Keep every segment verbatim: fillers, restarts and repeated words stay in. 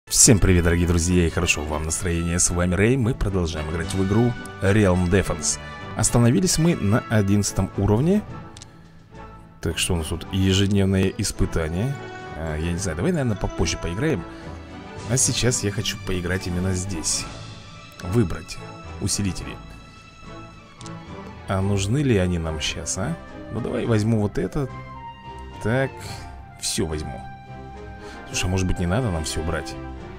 Всем привет, дорогие друзья, и хорошо вам настроение. С вами Рэй, мы продолжаем играть в игру Realm Defense. Остановились мы на одиннадцатом уровне. Так, что у нас тут? Ежедневное испытание. а, Я не знаю, давай, наверное, попозже поиграем. А сейчас я хочу поиграть именно здесь. Выбрать усилители. А нужны ли они нам сейчас, а? Ну давай возьму вот это. Так, все возьму. Слушай, а может быть не надо нам все брать?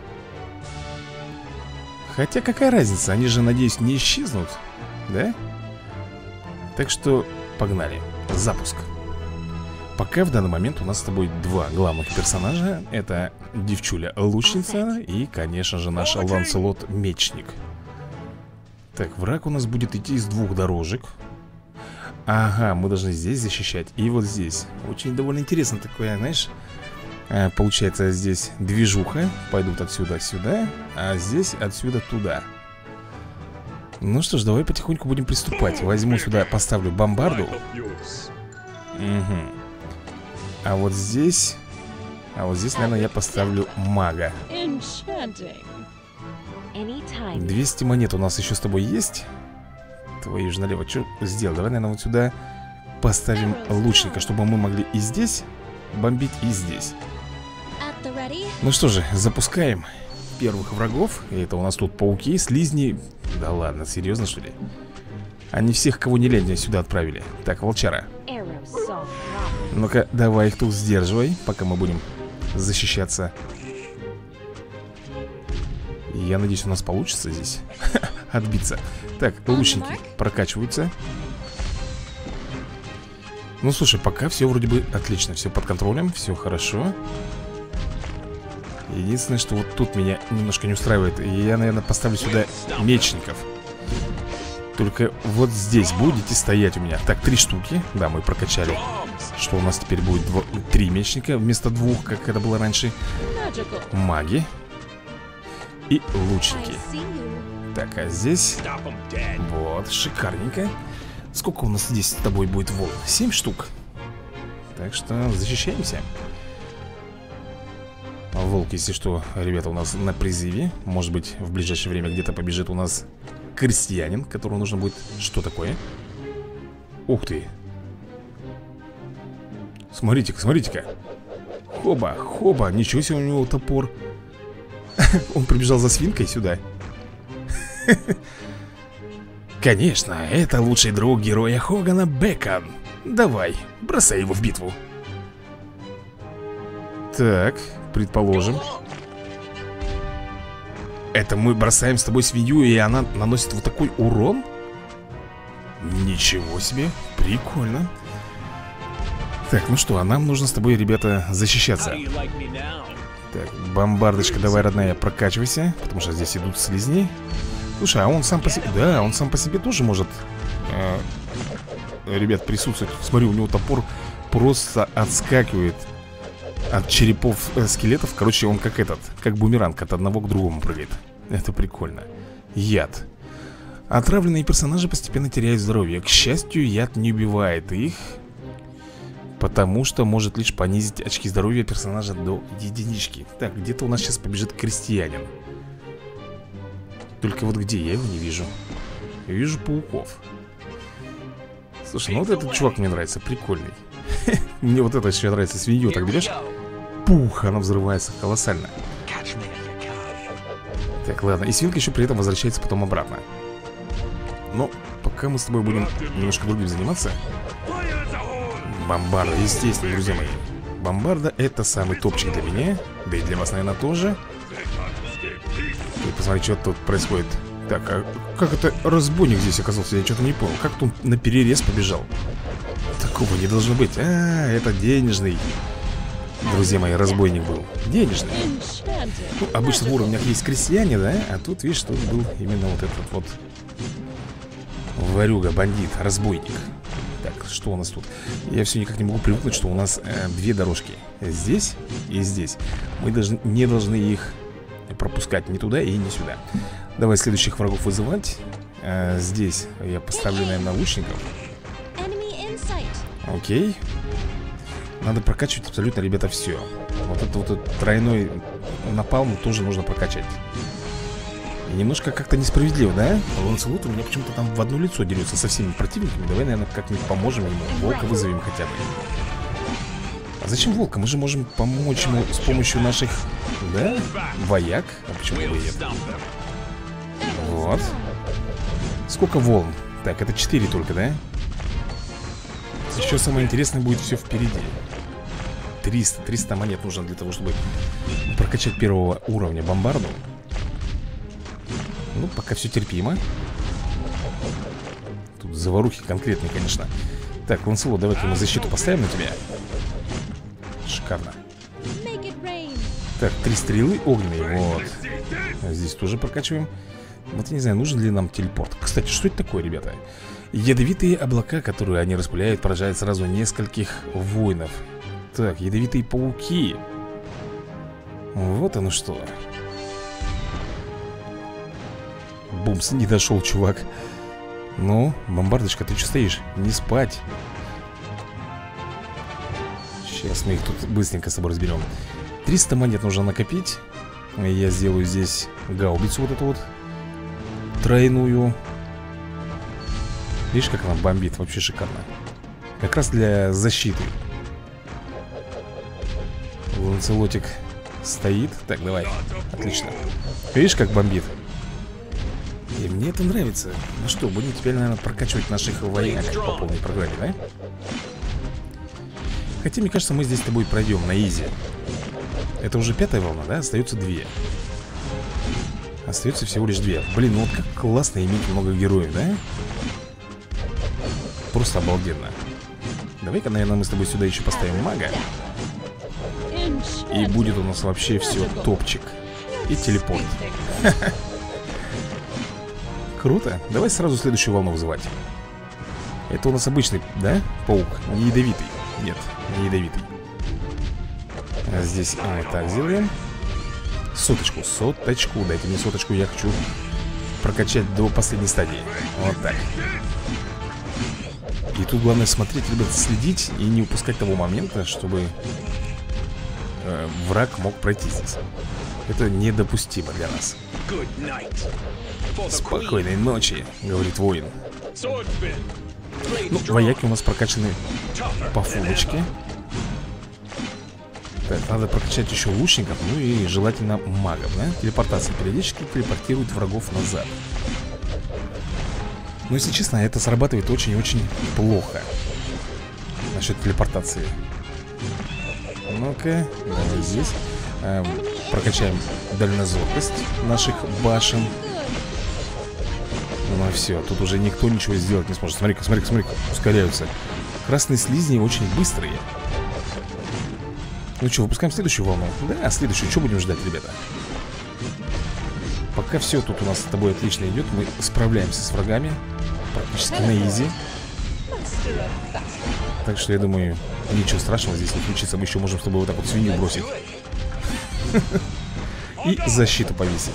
Хотя какая разница, они же, надеюсь, не исчезнут, да? Так что погнали, запуск. Пока в данный момент у нас с тобой два главных персонажа. Это девчуля-лучница и, конечно же, наш Ланселот-мечник. Так, враг у нас будет идти из двух дорожек. Ага, мы должны здесь защищать и вот здесь. Очень довольно интересно такое, знаешь... Получается, здесь движуха. Пойдут отсюда сюда, а здесь отсюда туда. Ну что ж, давай потихоньку будем приступать. Возьму сюда, поставлю бомбарду. Угу. А вот здесь... А вот здесь, наверное, я поставлю мага. двести монет у нас еще с тобой есть. Твою же налево, что сделал? Давай, наверное, вот сюда поставим лучника, чтобы мы могли и здесь бомбить, и здесь. Ну что же, запускаем первых врагов. И это у нас тут пауки, слизни. Да ладно, серьезно, что ли? Они всех, кого не лень, сюда отправили. Так, волчара. Ну-ка, давай их тут сдерживай, пока мы будем защищаться. Я надеюсь, у нас получится здесь отбиться. Так, лучники прокачиваются. Ну, слушай, пока все вроде бы отлично. Все под контролем, все хорошо. Единственное, что вот тут меня немножко не устраивает. Я, наверное, поставлю сюда мечников. Только вот здесь будете стоять у меня. Так, три штуки. Да, мы прокачали. Что у нас теперь будет? Дво... Три мечника вместо двух, как это было раньше. Маги. И лучники. Так, а здесь... Вот, шикарненько. Сколько у нас здесь с тобой будет волн? Семь штук. Так что защищаемся. Волк, если что, ребята, у нас на призыве. Может быть, в ближайшее время где-то побежит у нас крестьянин, которому нужно будет... Что такое? Ух ты. Смотрите-ка, смотрите-ка. Хоба, хоба, ничего себе, у него топор. Он прибежал за свинкой сюда. Конечно, это лучший друг героя Хогана Бекон. Давай, бросай его в битву. Так, предположим. Это мы бросаем с тобой свинью, и она наносит вот такой урон? Ничего себе, прикольно. Так, ну что, а нам нужно с тобой, ребята, защищаться. Так, бомбардочка, давай, родная, прокачивайся. Потому что здесь идут слизни. Слушай, а он сам по себе... Да, он сам по себе тоже может, э, ребят, присутствовать. Смотри, у него топор просто отскакивает от черепов э, скелетов. Короче, он как этот, как бумеранг, от одного к другому прыгает. Это прикольно. Яд. Отравленные персонажи постепенно теряют здоровье. К счастью, яд не убивает их, потому что может лишь понизить очки здоровья персонажа до единички. Так, где-то у нас сейчас побежит крестьянин. Только вот где? Я его не вижу. Я вижу пауков. Слушай, ну вот этот чувак мне нравится, прикольный. Мне вот это еще нравится. Свинью так берешь, пух, она взрывается колоссально. Так, ладно, и свинка еще при этом возвращается потом обратно. Но пока мы с тобой будем немножко другим заниматься. Бомбарда, естественно, друзья мои. Бомбарда — это самый топчик для меня. Да и для вас, наверное, тоже. И посмотри, что тут происходит. Так, а как это разбойник здесь оказался? Я что-то не понял. Как тут на перерез побежал? Такого не должно быть. А, это денежный. Друзья мои, разбойник был. Денежный. Ну, обычно в уровнях есть крестьяне, да? А тут, видишь, тут был именно вот этот вот ворюга, бандит, разбойник. Так, что у нас тут? Я все никак не могу привыкнуть, что у нас э, две дорожки. Здесь и здесь. Мы должны, не должны их пропускать ни туда и ни сюда. Давай следующих врагов вызывать. а, Здесь я поставлю, наверное, лучников. Окей. Надо прокачивать абсолютно, ребята, все. Вот это вот этот тройной напалм тоже нужно прокачать. И немножко как-то несправедливо, да? Ланселот у меня почему-то там в одно лицо дерется со всеми противниками. Давай, наверное, как-нибудь поможем ему. Волка вызовем хотя бы. А зачем волка? Мы же можем помочь ему с помощью наших... Да? Вояк? А почему бы и нет? Вот. Сколько волн? Так, это четыре только, да? Еще самое интересное будет все впереди. триста, триста монет нужно для того, чтобы прокачать первого уровня бомбарду. Ну, пока все терпимо. Тут заварухи конкретные, конечно. Так, Ланселот, давай-ка мы защиту поставим на тебя. Шикарно. Так, три стрелы огненные, вот. Здесь тоже прокачиваем. Вот я не знаю, нужен ли нам телепорт. Кстати, что это такое, ребята? Ядовитые облака, которые они распыляют, поражают сразу нескольких воинов. Так, ядовитые пауки. Вот оно что. Бумс, не дошел, чувак. Ну, бомбардочка, ты что стоишь? Не спать. Сейчас мы их тут быстренько с собой разберем. триста монет нужно накопить. Я сделаю здесь гаубицу вот эту вот тройную. Видишь, как она бомбит? Вообще шикарно. Как раз для защиты. Ланселотик стоит. Так, давай. Отлично. Видишь, как бомбит? И мне это нравится. Ну что, будем теперь, наверное, прокачивать наших вояк по полной программе, да? Хотя, мне кажется, мы здесь с тобой пройдем на изи. Это уже пятая волна, да? Остается две. Остается всего лишь две. Блин, ну вот как классно иметь много героев, да? Просто обалденно. Давай-ка, наверное, мы с тобой сюда еще поставим мага. И будет у нас вообще все топчик. И телепорт. Круто. Давай сразу следующую волну вызывать. Это у нас обычный, да, паук? Не ядовитый. Нет, не ядовитый. А здесь а, вот так сделаем. Соточку, соточку. Дайте мне соточку, я хочу прокачать до последней стадии. Вот так. И тут главное смотреть, ребят, следить и не упускать того момента, чтобы э, враг мог пройти здесь. Это недопустимо для нас. Спокойной ночи, говорит воин. Ну, вояки у нас прокачаны по фулочке. Так, надо прокачать еще лучников, ну и желательно магов, да? Телепортация периодически телепортирует врагов назад. Но, если честно, это срабатывает очень-очень плохо. Насчет телепортации. Ну-ка, давай здесь эм, прокачаем дальнозоркость наших башен. Ну и все, тут уже никто ничего сделать не сможет. Смотри-ка, смотри-ка, смотри-ка, ускоряются. Красные слизни очень быстрые. Ну что, выпускаем следующую волну? Да, следующую, что будем ждать, ребята? Пока все тут у нас с тобой отлично идет. Мы справляемся с врагами практически на изи. Так что я думаю, ничего страшного здесь не случится. Мы еще можем с тобой вот так вот свинью бросить и защиту повесить.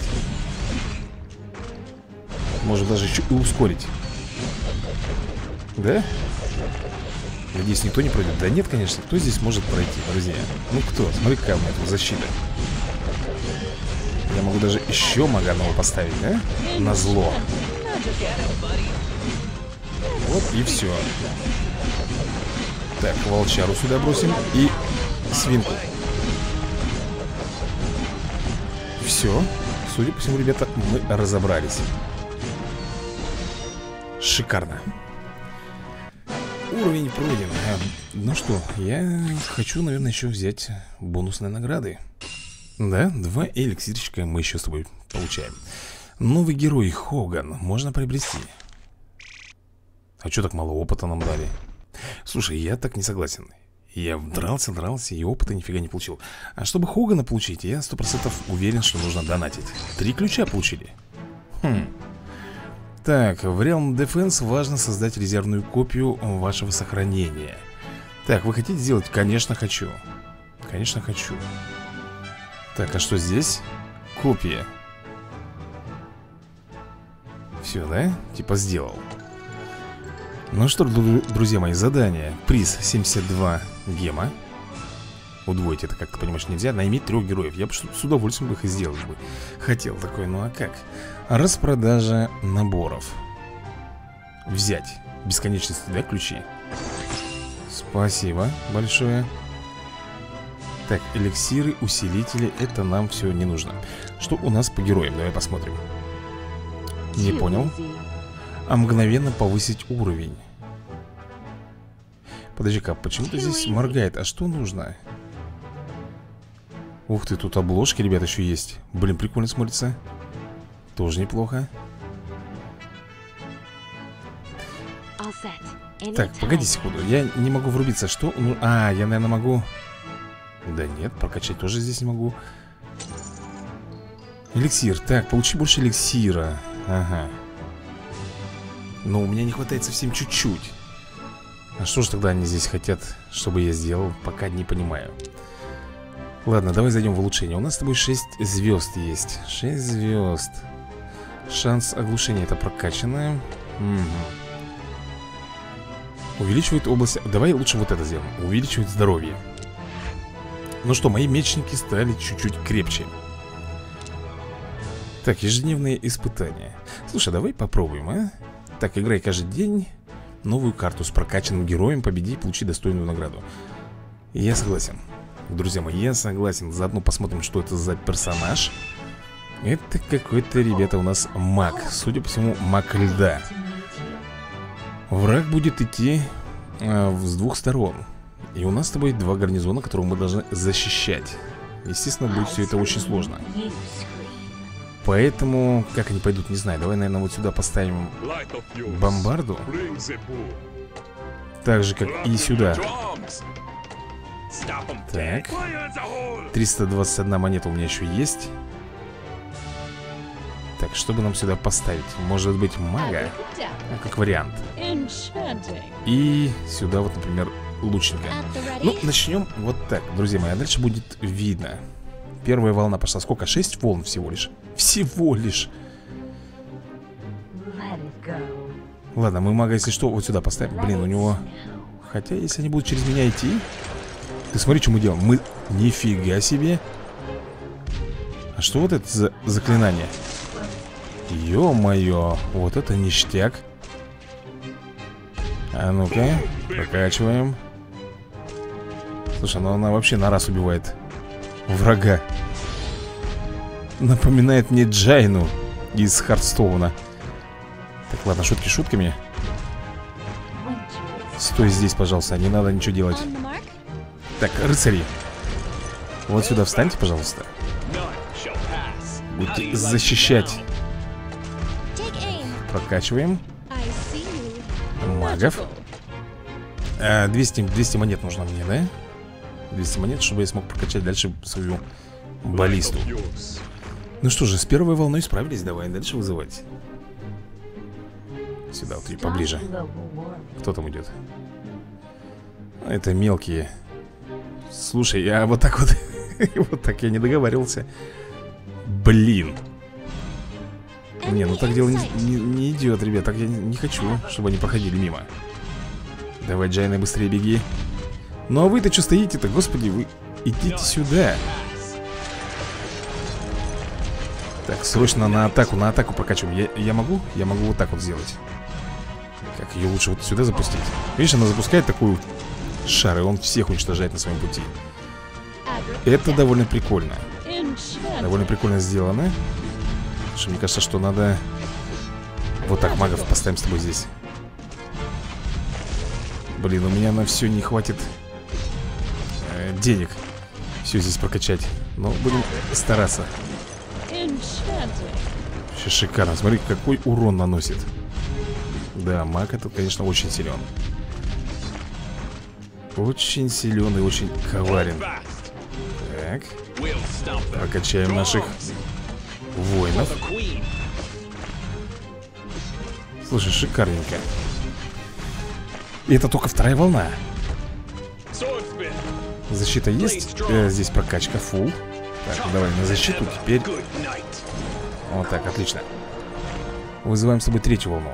Можем даже еще и ускорить. Да? Надеюсь, никто не пройдет. Да нет, конечно, кто здесь может пройти, друзья? Ну кто? Смотри, какая у меня тут защита. Я могу даже еще мага одного поставить, да? На зло. Вот и все. Так, волчару сюда бросим. И свинку. Все. Судя по всему, ребята, мы разобрались. Шикарно. Уровень пройден. Ну что, я хочу, наверное, еще взять бонусные награды. Да, два эликсирчика мы еще с тобой получаем. Новый герой Хоган можно приобрести. А что так мало опыта нам дали? Слушай, я так не согласен. Я дрался, дрался и опыта нифига не получил. А чтобы Хогана получить, я сто процентов уверен, что нужно донатить. Три ключа получили. Хм. Так, в Realm Defense важно создать резервную копию вашего сохранения. Так, вы хотите сделать? Конечно, хочу. Конечно, хочу. Так, а что здесь? Копия. Все, да? Типа сделал. Ну что, друзья мои, задание. Приз семьдесят два гема. удвоить это, как ты понимаешь, нельзя. Найми трех героев. Я бы с удовольствием бы их и сделал бы. Хотел такой, ну а как? Распродажа наборов. Взять. Бесконечности, да, ключи? Спасибо большое. Так, эликсиры, усилители. Это нам все не нужно. Что у нас по героям? Давай посмотрим. Не понял. А мгновенно повысить уровень. Подожди-ка, почему-то здесь моргает. А что нужно? Ух ты, тут обложки, ребят, еще есть. Блин, прикольно смотрится. Тоже неплохо. Так, погоди секунду. Я не могу врубиться. Что? Ну, а, я, наверное, могу... Да нет, прокачать тоже здесь не могу. Эликсир. Так, получи больше эликсира. Ага. Но у меня не хватает совсем чуть-чуть. А что же тогда они здесь хотят, чтобы я сделал? Пока не понимаю. Ладно, давай зайдем в улучшение. У нас с тобой шесть звезд есть. шесть звезд. Шанс оглушения это прокачанное. Угу. Увеличивает область. Давай лучше вот это сделаем. Увеличивает здоровье. Ну что, мои мечники стали чуть-чуть крепче. Так, ежедневные испытания. Слушай, давай попробуем, а? Так, играй каждый день новую карту с прокачанным героем. Победи и получи достойную награду. Я согласен. Друзья мои, я согласен. Заодно посмотрим, что это за персонаж. Это какой-то, ребята, у нас маг. Судя по всему, маг льда. Враг будет идти э, с двух сторон. И у нас с тобой два гарнизона, которые мы должны защищать. Естественно, будет все это очень сложно. Поэтому, как они пойдут, не знаю. Давай, наверное, вот сюда поставим бомбарду. Так же, как и сюда. Так. триста двадцать одна монета у меня еще есть. Так, что бы нам сюда поставить? Может быть, мага? Ну, как вариант. И сюда вот, например, лучника. Ну, начнем вот так, друзья мои. А дальше будет видно. Первая волна пошла. Сколько? шесть волн всего лишь. Всего лишь. Ладно, мы мага, если что, вот сюда поставим. Блин, у него... Хотя, если они будут через меня идти... Ты смотри, что мы делаем. Мы... Нифига себе. А что вот это за заклинание? Ё-моё. Вот это ништяк. А ну-ка, прокачиваем. Слушай, ну она вообще на раз убивает врага. Напоминает мне Джайну из Хардстоуна. Так, ладно, шутки шутками. Стой здесь, пожалуйста, не надо ничего делать. Так, рыцари, вот сюда встаньте, пожалуйста. Будете защищать. Прокачиваем магов. а, двести, двести монет нужно мне, да? двести монет, чтобы я смог прокачать дальше свою баллисту. Ну что же, с первой волной справились. Давай дальше вызывать. Сюда вот и поближе. Кто там идет? Это мелкие. Слушай, я вот так вот вот так я не договаривался. Блин. Не, ну так дело не, не, не идет, ребят. Так я не, не хочу, чтобы они проходили мимо. Давай, Джайна, быстрее беги. Ну а вы-то что стоите-то? Господи, вы идите сюда. Так, срочно на атаку, на атаку прокачиваем. Я, я могу? Я могу вот так вот сделать. Как ее лучше вот сюда запустить? Видишь, она запускает такую шар, и он всех уничтожает на своем пути. Это довольно прикольно. Довольно прикольно сделано. Слушай, мне кажется, что надо... Вот так магов поставим с тобой здесь. Блин, у меня на все не хватит э, денег все здесь прокачать. Но будем стараться. Вообще шикарно. Смотри, какой урон наносит. Да, маг этот, конечно, очень силен. Очень силен и очень коварен. Так. Прокачаем наших воинов. Слушай, шикарненько. И это только вторая волна. Защита есть. э, Здесь прокачка фулл. Так, давай на защиту теперь. Вот так, отлично. Вызываем с тобой третью волну.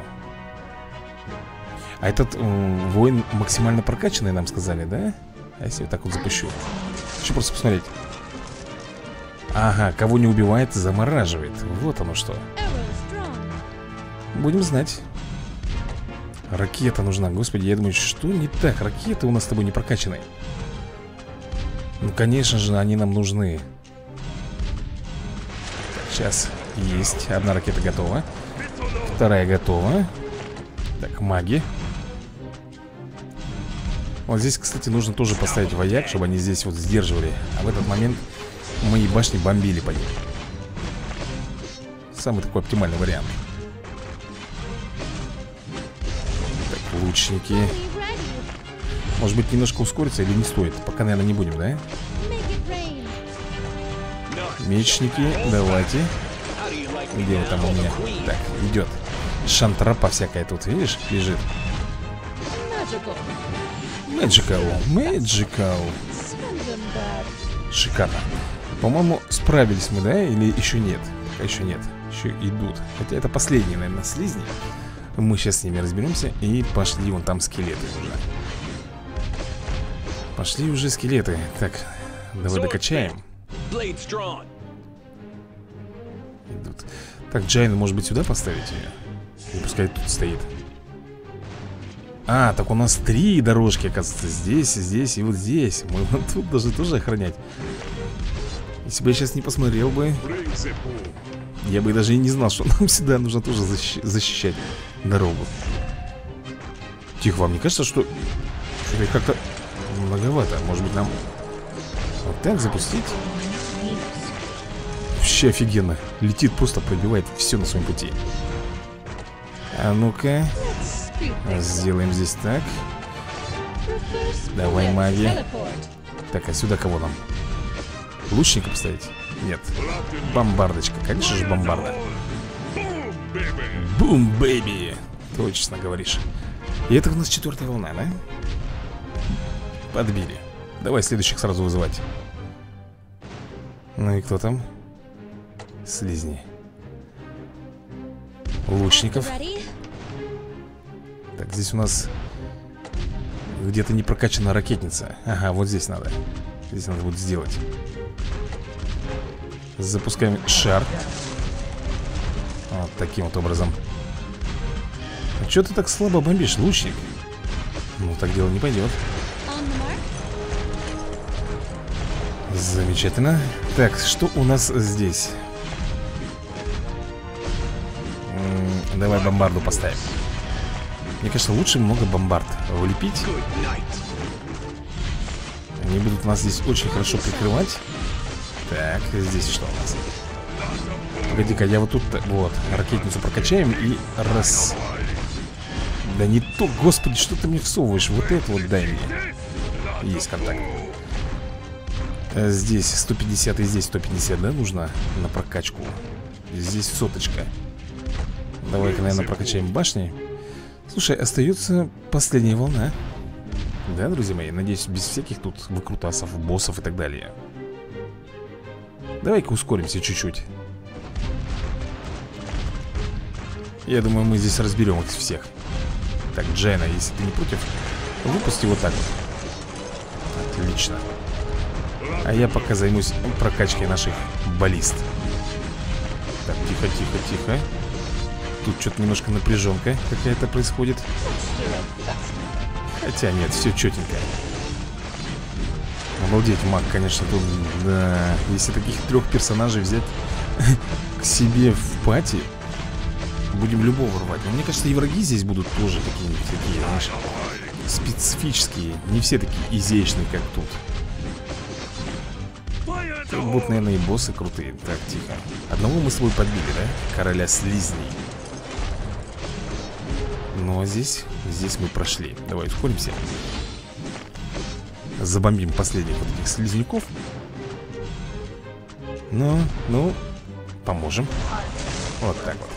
А этот э, воин максимально прокачанный, нам сказали, да? А если я так вот запущу? Хочу просто посмотреть. Ага, кого не убивает, замораживает. Вот оно что. Будем знать. Ракета нужна. Господи, я думаю, что не так? Ракеты у нас с тобой не прокачаны. Ну, конечно же, они нам нужны. Сейчас. Есть. Одна ракета готова. Вторая готова. Так, маги. Вот здесь, кстати, нужно тоже поставить вояк, чтобы они здесь вот сдерживали. А в этот момент мои башни бомбили по ним. Самый такой оптимальный вариант. Так, лучники. Может быть, немножко ускориться или не стоит? Пока, наверное, не будем, да? Мечники, давайте. Где вы там у меня? Так, идет. Шантропа всякая тут, видишь, лежит. Magical, Magical. Шикарно. По-моему, справились мы, да? Или еще нет? Пока еще нет. Еще идут. Хотя это последние, наверное, слизни. Мы сейчас с ними разберемся. И пошли вон там скелеты уже. Пошли уже скелеты. Так, давай докачаем. Идут. Так, Джайну, может быть, сюда поставить ее? Или пускай тут стоит. А, так у нас три дорожки, оказывается. Здесь, здесь и вот здесь. Мы вот тут должны тоже охранять. Если бы я сейчас не посмотрел бы, я бы даже и не знал, что нам сюда нужно тоже защищ защищать дорогу. Тихо, вам не кажется, что что-то как-то многовато? Может быть, нам вот так запустить? Вообще офигенно. Летит, просто пробивает все на своем пути. А ну-ка. Сделаем здесь так. Давай, маги. Так, а сюда кого нам? Лучника поставить? Нет. Бомбардочка, конечно же бомбарда. Бум, бэйби. Точно говоришь. И это у нас четвертая волна, да? Подбили. Давай следующих сразу вызывать. Ну и кто там? Слизни. Лучников. Так, здесь у нас где-то не прокачана ракетница. Ага, вот здесь надо. Здесь надо будет сделать. Запускаем шар. Вот таким вот образом. А что ты так слабо бомбишь, лучник? Ну, так дело не пойдет. Замечательно. Так, что у нас здесь? М-м, давай бомбарду поставим. Мне кажется, лучше много бомбард влепить. Они будут нас здесь очень хорошо прикрывать. Так, здесь что у нас? Погоди-ка, я вот тут, вот, ракетницу прокачаем и раз. Да не то, господи, что ты мне всовываешь? Вот это вот дай мне. Есть контакт. Здесь сто пятьдесят и здесь сто пятьдесят, да, нужно на прокачку. Здесь соточка. Давай-ка, наверное, прокачаем башни. Слушай, остается последняя волна. Да, друзья мои, надеюсь, без всяких тут выкрутасов, боссов и так далее. Давай-ка ускоримся чуть-чуть. Я думаю, мы здесь разберем их всех. Так, Джайна, если ты не против, выпусти вот так вот. Отлично. А я пока займусь прокачкой наших баллист. Так, тихо, тихо, тихо. Тут что-то немножко напряженка какая-то происходит. Хотя нет, все четенько. Обалдеть, маг, конечно, тут, да. Если таких трех персонажей взять к себе в пати, будем любого рвать. Но мне кажется, и враги здесь будут тоже какие-нибудь такие, знаешь, специфические. Не все такие изящные, как тут. Тут будут, наверное, и боссы крутые. Так, тихо. Одного мы с тобой подбили, да? Короля слизней. Ну а здесь, здесь мы прошли. Давай ускоримся. Забомбим последних вот этих слизняков. Ну, ну, поможем. Вот так вот.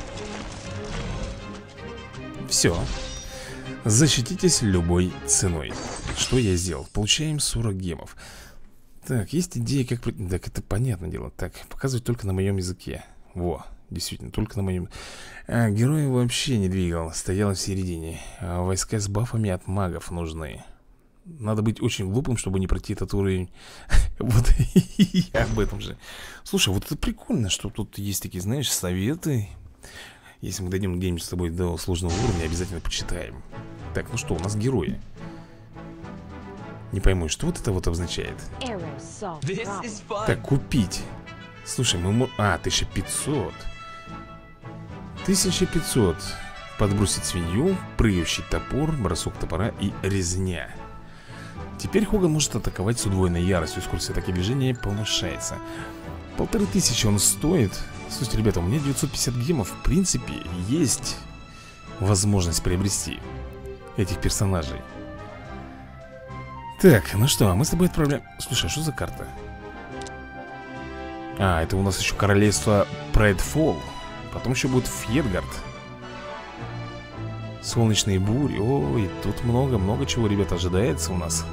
Все. Защититесь любой ценой. Что я сделал? Получаем сорок гемов. Так, есть идея, как... Так, это понятное дело. Так, показывать только на моем языке. Во, действительно, только на моем... А, героя вообще не двигал, стоял в середине. А войска с бафами от магов нужны. Надо быть очень глупым, чтобы не пройти этот уровень. Вот я об этом же. Слушай, вот это прикольно, что тут есть такие, знаешь, советы. Если мы дойдем где-нибудь с тобой до сложного уровня, обязательно почитаем. Так, ну что, у нас герои. Не пойму, что вот это вот обозначает. Так, купить. Слушай, мы можем... А, тысяча пятьсот. тысяча пятьсот. Подбросить свинью, прыгающий топор, бросок топора и резня. Теперь Хоган может атаковать с удвоенной яростью. Скорость атаки движения повышается. Полторы тысячи он стоит. Слушайте, ребята, у меня девятьсот пятьдесят гемов. В принципе, есть возможность приобрести этих персонажей. Так, ну что, мы с тобой отправляем... Слушай, а что за карта? А, это у нас еще королевство Прайдфолл. Потом еще будет Фьергард. Солнечные бури. Ой, тут много-много чего, ребята, ожидается у нас.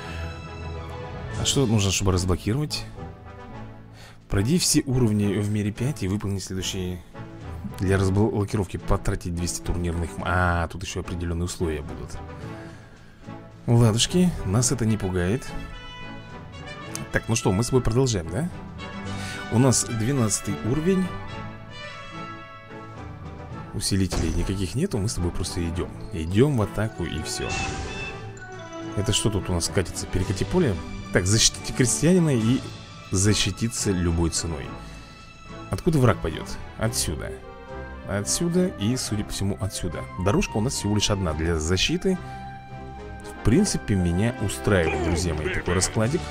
А что нужно, чтобы разблокировать? Пройди все уровни в мире пять и выполни следующие. Для разблокировки потратить двести турнирных. А, тут еще определенные условия будут. Ладушки, нас это не пугает. Так, ну что, мы с тобой продолжаем, да? У нас двенадцатый уровень. Усилителей никаких нету, мы с тобой просто идем. Идем в атаку и все. Это что тут у нас катится? Перекати поле. Так, защитите крестьянина и защититься любой ценой. Откуда враг пойдет? Отсюда. Отсюда и, судя по всему, отсюда. Дорожка у нас всего лишь одна для защиты. В принципе, меня устраивает, друзья мои, такой раскладик.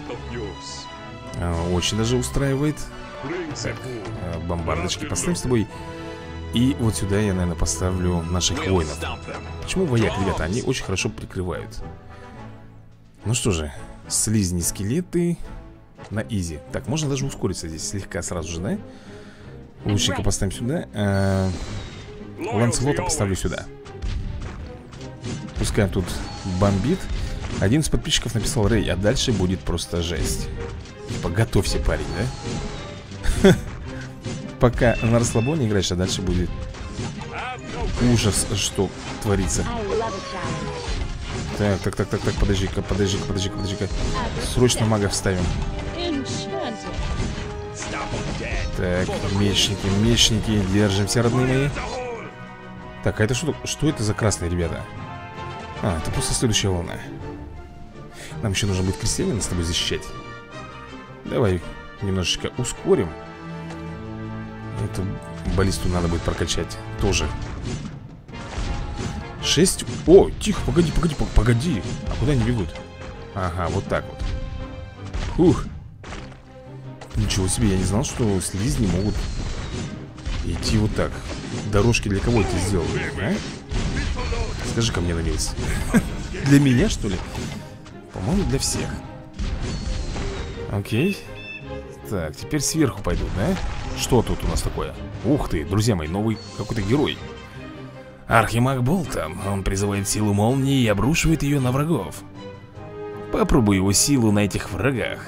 Очень даже устраивает. Так, бомбардочки поставим с тобой. И вот сюда я, наверное, поставлю наших воинов. Почему вояк, ребята? Они очень хорошо прикрывают. Ну что же, слизни, скелеты на изи. Так, можно даже ускориться здесь слегка сразу же, да? Лучника поставим сюда, а Ланселота поставлю сюда. Пускай он тут бомбит. Один из подписчиков написал: Рэй, а дальше будет просто жесть. Типа, готовься, парень, да? Пока на расслабоне играешь, а дальше будет ужас, что творится. Так, так, так, так, так, подожди-ка, подожди-ка, подожди-ка, подожди-ка. Срочно мага вставим. Так, мечники, мечники, держимся, родные мои. Так, а это что? Что это за красные, ребята? А, это просто следующая волна. Нам еще нужно будет крестьянина с тобой защищать. Давай немножечко ускорим. Эту баллисту надо будет прокачать тоже. Шесть. О, тихо, погоди, погоди, погоди. А куда они бегут? Ага, вот так вот. Ух. Ничего себе, я не знал, что слизни могут идти вот так. Дорожки для кого это сделали, а? Скажи-ка мне, Нанилс. Для меня, что ли? По-моему, для всех. Окей. Так, теперь сверху пойдут, да? Что тут у нас такое? Ух ты, друзья мои, новый какой-то герой. Архимаг Болта. Он призывает силу молнии и обрушивает ее на врагов. Попробуй его силу на этих врагах.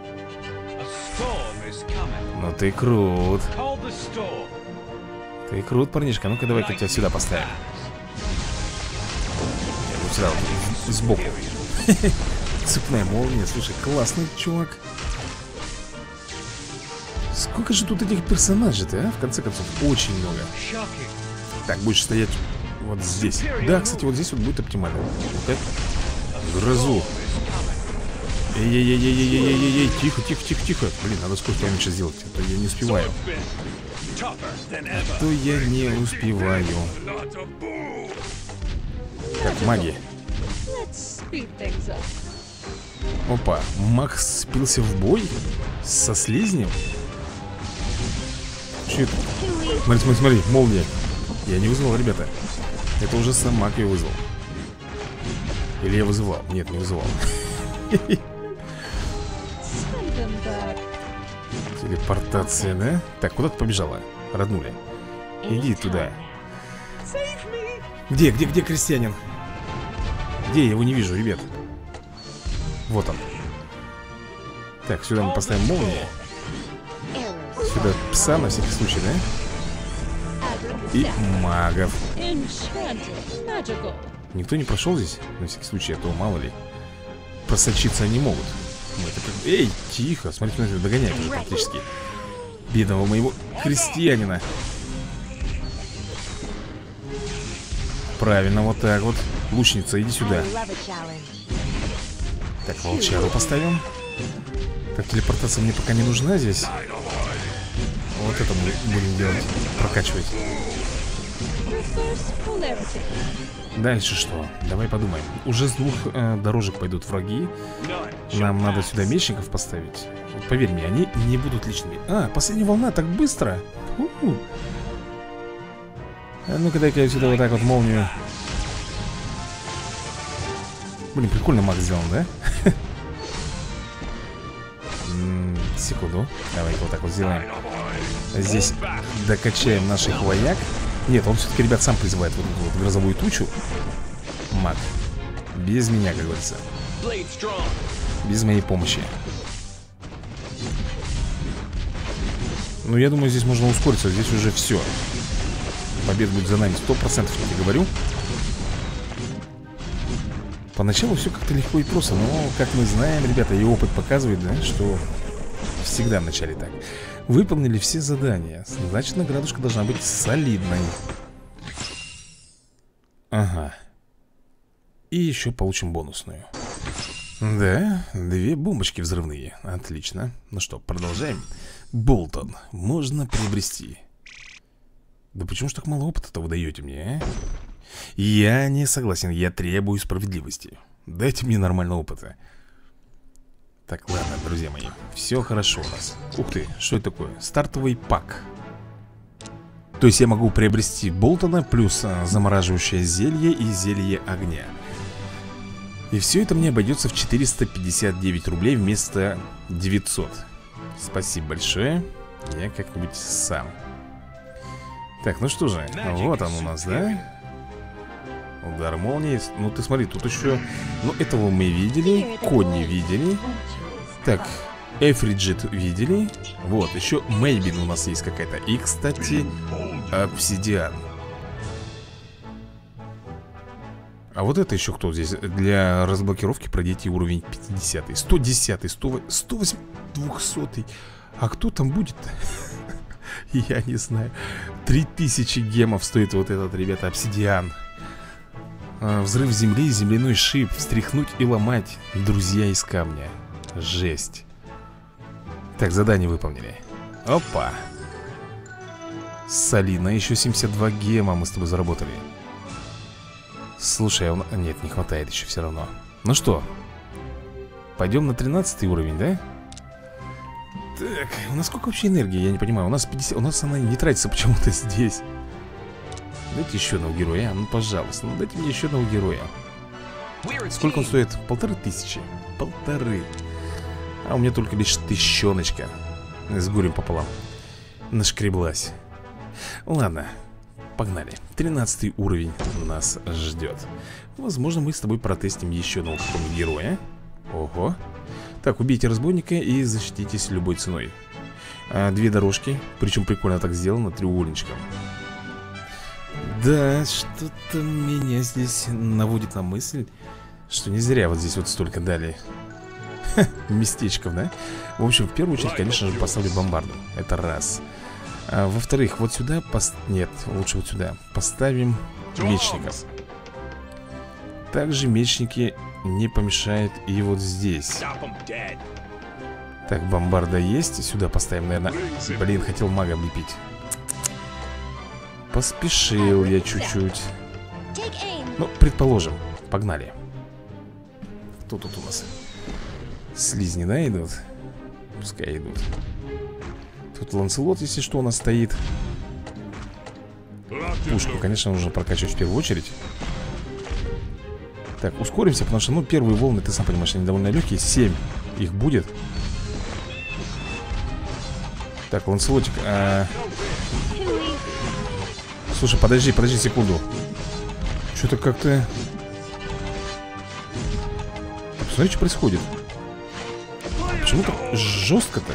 Ну ты крут. Ты крут, парнишка. Ну-ка, давай-ка тебя сюда поставим. Вот сюда, вот, сбоку. Цепная молния. Слушай, классный чувак. Сколько же тут этих персонажей-то, а? В конце концов, очень много. Так, будешь стоять вот здесь. Да, кстати, вот здесь вот будет оптимально. Так. Грозу. Эй-эй-эй-эй-эй-эй-эй-эй. Тихо, тихо, тихо, тихо. Блин, надо скорость поменьше сделать, а то я не успеваю. А то я не успеваю. Так, маги. Опа, маг спился в бой со слизнем. Че это? Смотри, смотри, смотри, молния. Я не вызвал, ребята. Это уже сам маг ее вызвал. Или я вызывал? Нет, не вызывал. Телепортация, да? Так, куда ты побежала, роднуля? Иди туда. Где, где, где крестьянин? Где? Я его не вижу, ребят. Вот он. Так, сюда мы поставим молнию. Сюда пса на всякий случай, да? И магов. Никто не прошел здесь? На всякий случай, а то мало ли. просочиться они могут. Ну, это как... Эй, тихо, смотрите, это догоняет уже практически бедного моего крестьянина. Правильно, вот так вот. Лучница, иди сюда. Так, волчару поставим. Так, телепортация мне пока не нужна здесь. Вот это мы будем делать. Прокачивать. Дальше что? Давай подумаем. Уже с двух э, дорожек пойдут враги. Нам надо сюда мечников поставить. Вот, поверь мне, они не будут лишними. А, последняя волна, так быстро. У-у. А ну-ка дай-ка я сюда вот так вот молнию. Блин, прикольно маг сделан, да? Секунду. Давай-ка вот так вот сделаем. Здесь докачаем наших вояк. Нет, он все-таки, ребят, сам призывает вот эту вот грозовую тучу. Маг. Без меня, как говорится. Без моей помощи. Ну, я думаю, здесь можно ускориться. Здесь уже все. Победа будет за нами сто процентов, я тебе говорю. Поначалу все как-то легко и просто. Но, как мы знаем, ребята, и опыт показывает, да, что всегда в начале так. Выполнили все задания. Значит, наградушка должна быть солидной. Ага. И еще получим бонусную. Да, две бомбочки взрывные. Отлично. Ну что, продолжаем. Болтон. Можно приобрести. Да почему ж так мало опыта-то вы даете мне, а? Я не согласен, я требую справедливости. Дайте мне нормально опыта. Так, ладно, друзья мои, все хорошо у нас. Ух ты, что это такое? Стартовый пак. То есть я могу приобрести Болтона плюс а, замораживающее зелье и зелье огня. И все это мне обойдется в четыреста пятьдесят девять рублей вместо девятисот. Спасибо большое. Я как-нибудь сам. Так, ну что же, вот он у нас, да? Удар молнии. Ну ты смотри, тут еще... Ну этого мы видели, Конни видели. Так, Эфриджит видели. Вот, еще Мейбин у нас есть какая-то. И, кстати, Обсидиан. А вот это еще кто здесь? Для разблокировки пройдите уровень пятидесятый, сто десятый, сто, сто восемь, двухсотый. А кто там будет-то? Я не знаю. Три тысячи гемов стоит вот этот, ребята, Обсидиан. Взрыв земли, земляной шип. Встряхнуть и ломать. Друзья из камня. Жесть. Так, задание выполнили. Опа. Солидно, еще семьдесят два гема мы с тобой заработали. Слушай, а он... нет, не хватает еще все равно. Ну что, пойдем на тринадцатый уровень, да? Так, у нас сколько вообще энергии, я не понимаю. У нас пятьдесят, у нас она не тратится почему-то здесь. Дайте еще одного героя, ну пожалуйста. Ну дайте мне еще одного героя. Сколько он стоит? Полторы тысячи. Полторы. А у меня только лишь тысячоночка. С горем пополам. Нашкреблась. Ладно, погнали. Тринадцатый уровень нас ждет. Возможно, мы с тобой протестим еще одного какого-нибудь героя. Ого. Так, убейте разбойника и защититесь любой ценой. а, Две дорожки. Причем прикольно так сделано, треугольничком. Да, что-то меня здесь наводит на мысль, что не зря вот здесь вот столько дали местечков, да? В общем, в первую очередь, конечно же, поставлю бомбарду. Это раз. а, Во-вторых, вот сюда пос... Нет, лучше вот сюда поставим мечников. Также мечники не помешают и вот здесь. Так, бомбарда есть. Сюда поставим, наверное. Блин, хотел мага облепить. Поспешил я чуть-чуть. Ну, предположим, погнали. Кто тут у нас? Слизни, да, идут? Пускай идут. Тут Ланселот, если что, у нас стоит. Пушку, конечно, нужно прокачивать в первую очередь. Так, ускоримся, потому что, ну, первые волны, ты сам понимаешь, они довольно легкие. Семь их будет. Так, Ланселотик, а... Слушай, подожди, подожди секунду. Что-то как-то... Посмотри, что происходит. Почему так жестко-то?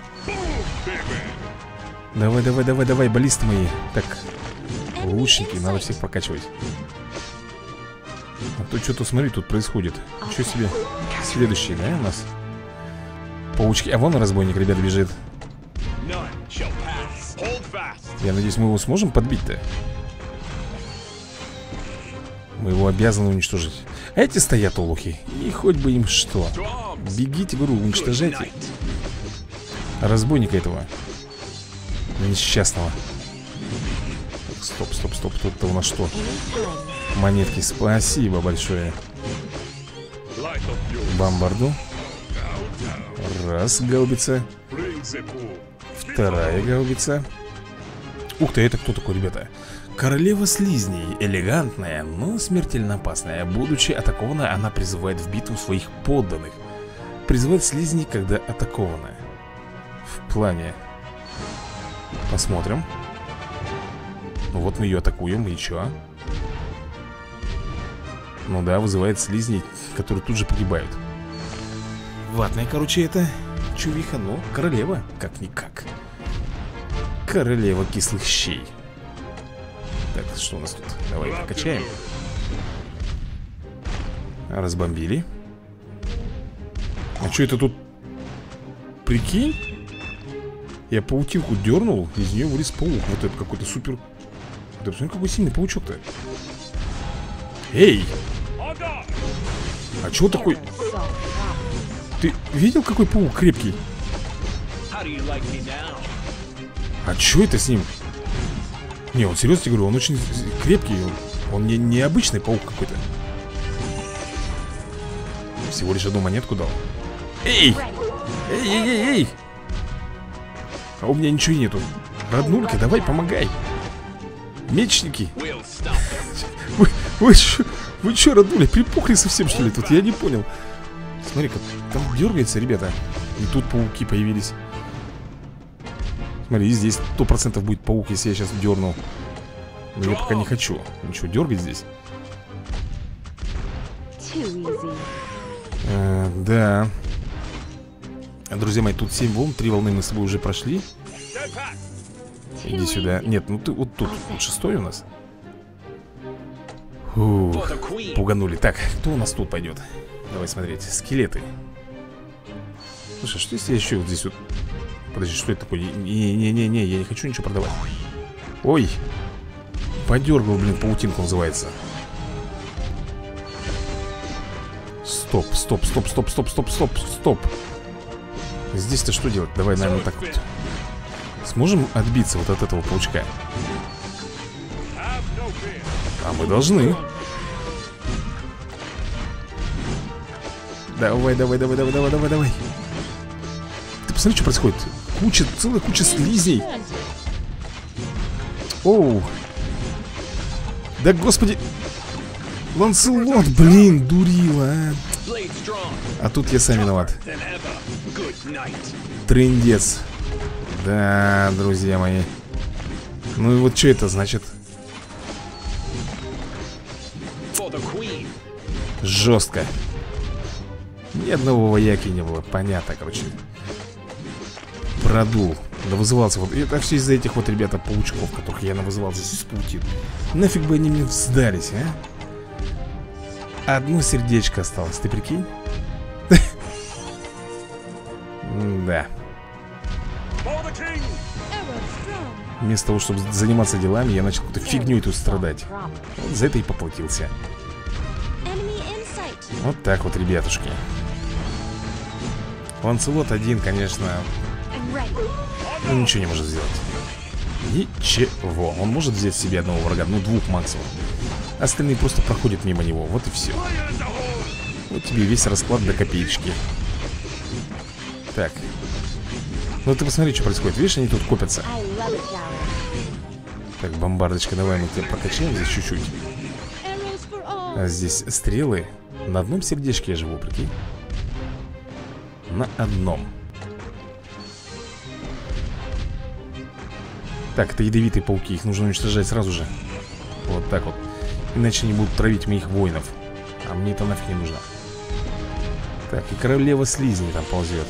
Давай, давай, давай, давай, баллисты мои. Так, лучники, надо всех прокачивать. А то что-то, смотри, тут происходит. Ничего себе. Следующий, да, у нас? Паучки. А вон разбойник, ребята, бежит. Я надеюсь, мы его сможем подбить-то. Мы его обязаны уничтожить. А эти стоят олухи. И хоть бы им что. Бегите, говорю, уничтожайте разбойника этого несчастного. Стоп, стоп, стоп. Тут-то у нас что? Монетки, спасибо большое. Бомбарду. Раз, гаубица. Вторая гаубица. Ух ты, это кто такой, ребята? Королева слизней. Элегантная, но смертельно опасная. Будучи атакована, она призывает в битву своих подданных. Призывает слизней, когда атакована. В плане. Посмотрим. Ну вот мы ее атакуем, и чё? Ну да, вызывает слизней, которые тут же погибают. Ватная, короче, это чувиха, но королева, как-никак. Королева кислых щей. Так, что у нас тут? Давай прокачаем. Разбомбили. А что это тут? Прикинь? Я паутинку дернул, из нее вылез паук. Вот это какой-то супер. Да посмотри, какой сильный паучок-то. Эй! А чего такой? Ты видел, какой паук крепкий? А что это с ним? Не, он серьезно тебе говорю, он очень крепкий. Он, он не, не обычный паук какой-то. Всего лишь одну монетку дал. Эй! Эй, эй, эй, эй! А у меня ничего нету. Роднулька, давай, помогай. Мечники. Вы, вы что, вы что, роднули? Припухли совсем, что ли, тут? Я не понял. Смотри, как там дергается, ребята. И тут пауки появились. Смотри, здесь сто процентов будет паук, если я сейчас дерну. Но я пока не хочу ничего дергать здесь. а, Да. Друзья мои, тут семь волн, три волны мы с тобой уже прошли. Иди сюда. Нет, ну ты вот тут, тут шестой у нас. Ух, пуганули. Так, кто у нас тут пойдет? Давай смотреть, скелеты. Слушай, что если я еще вот здесь вот... Подожди, что это такое? Не-не-не-не, я не хочу ничего продавать. Ой, подергал, блин, паутинку называется. Стоп, стоп, стоп, стоп, стоп, стоп, стоп, стоп. Здесь-то что делать? Давай, наверное, так вот. Сможем отбиться вот от этого паучка? А мы должны. Давай, давай, давай, давай, давай, давай, давай. Ты посмотри, что происходит. Куча, целая куча слизней. Оу. Да господи. Ланселот, блин, дурила, а. А тут я сам виноват. Трындец. Да, друзья мои. Ну и вот что это значит? Жестко. Ни одного вояки не было. Понятно, короче. Продул. Да вызывался вот. Это все из-за этих вот, ребята, паучков, которых я навызывал здесь из паутин. Нафиг бы они мне сдались, а? Одно сердечко осталось, ты прикинь? Да. Вместо того, чтобы заниматься делами, я начал какой-то фигней тут страдать. Вот за это и поплатился. Вот так вот, ребятушки. Ланселот один, конечно, ну, ничего не может сделать. Ничего. Он может взять себе одного врага, ну двух максимум. Остальные просто проходят мимо него, вот и все. Вот тебе весь расклад до копеечки. Так. Ну ты посмотри, что происходит. Видишь, они тут копятся. Так, бомбардочка, давай мы тебя прокачаем здесь чуть-чуть. А здесь стрелы. На одном сердечке я живу, прикинь. На одном. Так, это ядовитые пауки. Их нужно уничтожать сразу же. Вот так вот. Иначе они будут травить моих воинов. А мне это нафиг не нужно. Так, и королева слизней там ползет.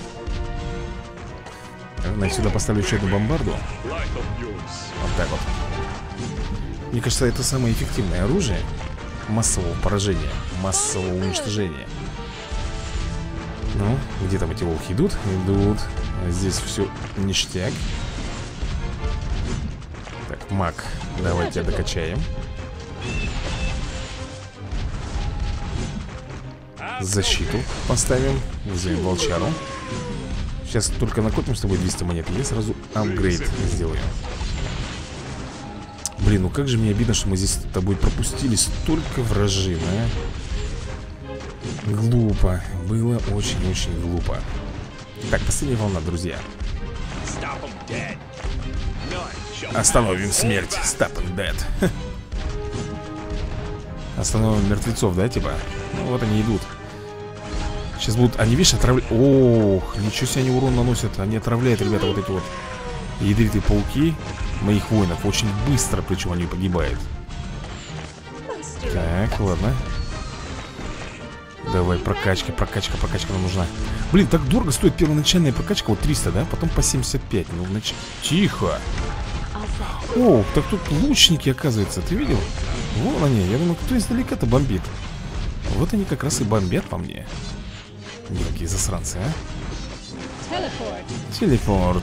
Значит, сюда поставлю еще одну бомбарду. Вот так вот. Мне кажется, это самое эффективное оружие. массового поражения, массового уничтожения. Ну, где там эти волки идут? Идут. Здесь все ништяк. Так, маг, давайте докачаем. Защиту поставим. Вызовем волчару. Сейчас только накопим с тобой двести монет, и я сразу апгрейд сделаю. Блин, ну как же мне обидно, что мы здесь с тобой пропустили столько вражин, а? Глупо. Было очень-очень глупо. Так, последняя волна, друзья. Остановим смерть. Stop and dead. Остановим мертвецов, да, типа? Ну вот они идут. Сейчас будут, они, видишь, отравлять. Ох, ничего себе они урон наносят. Они отравляют, ребята, вот эти вот ядовитые пауки моих воинов. Очень быстро, причем они погибают. Так, ладно. Давай, прокачка, прокачка, прокачка нам нужна. Блин, так дорого стоит первоначальная прокачка. Вот триста, да? Потом по семьдесят пять. Ну, нач... Тихо. О, так тут лучники, оказывается. Ты видел? Вон они. Я думаю, кто издалека-то бомбит. Вот они как раз и бомбят по мне. Мелкие засранцы, а? Телепорт.